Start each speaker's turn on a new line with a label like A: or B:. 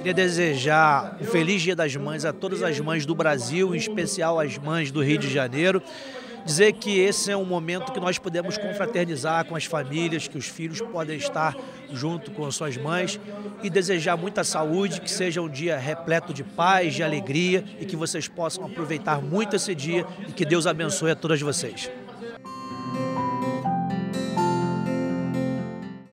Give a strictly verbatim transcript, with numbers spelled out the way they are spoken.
A: Queria desejar um feliz Dia das Mães a todas as mães do Brasil, em especial as mães do Rio de Janeiro. Dizer que esse é um momento que nós podemos confraternizar com as famílias, que os filhos podem estar junto com as suas mães e desejar muita saúde, que seja um dia repleto de paz, de alegria e que vocês possam aproveitar muito esse dia e que Deus abençoe a todas vocês.